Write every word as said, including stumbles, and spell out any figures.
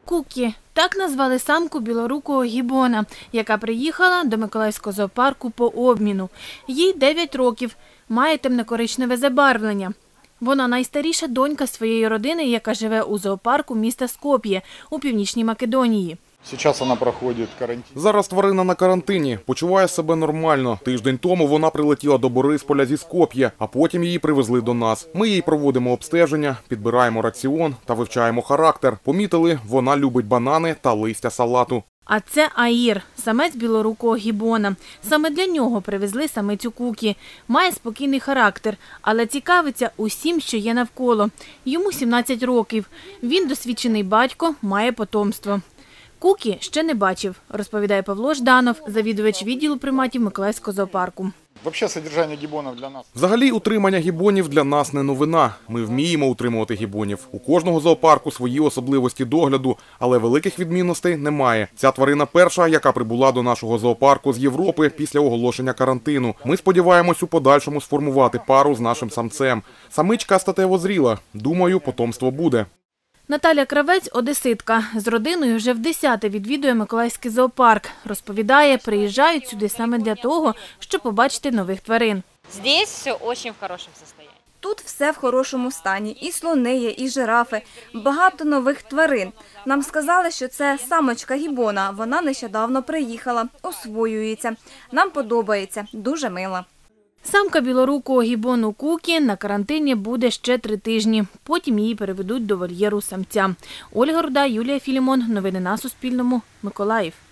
Кукі – так назвали самку білорукого гібона, яка приїхала до Миколаївського зоопарку по обміну. Їй дев'ять років, має темно-коричневе забарвлення. Вона найстаріша донька своєї родини, яка живе у зоопарку міста Скоп'є у Північній Македонії. Зараз вона проходить карантин. Зараз тварина на карантині, почуває себе нормально. Тиждень тому вона прилетіла до Борисполя зі Скоп'є, а потім її привезли до нас. Ми їй проводимо обстеження, підбираємо раціон та вивчаємо характер. Помітили, вона любить банани та листя салату. А це Аїр – самець білорукого гібона. Саме для нього привезли самицю Кукі. Має спокійний характер, але цікавиться усім, що є навколо. Йому сімнадцять років. Він досвідчений батько, має потомство. Кукі ще не бачив, розповідає Павло Жданов, завідувач відділу приматів Миколаївського зоопарку. Взагалі, содержання гібонів для нас. Взагалі, утримання гібонів для нас не новина. Ми вміємо утримувати гібонів. У кожного зоопарку свої особливості догляду, але великих відмінностей немає. Ця тварина перша, яка прибула до нашого зоопарку з Європи після оголошення карантину. Ми сподіваємось у подальшому сформувати пару з нашим самцем. Самичка статево зріла. Думаю, потомство буде. Наталя Кравець – одеситка. З родиною вже вдесяте відвідує Миколаївський зоопарк. Розповідає, приїжджають сюди саме для того, щоб побачити нових тварин. Здесь все очень в хорошем состоянии. Тут все в хорошому стані. І слони є, і жирафи. Багато нових тварин. Нам сказали, що це самочка гібона. Вона нещодавно приїхала, освоюється. Нам подобається. Дуже мила. Самка білорукого гібону Кукі на карантині буде ще три тижні. Потім її переведуть до вольєру самця. Ольга Руда, Юлія Філімон. Новини на Суспільному. Миколаїв.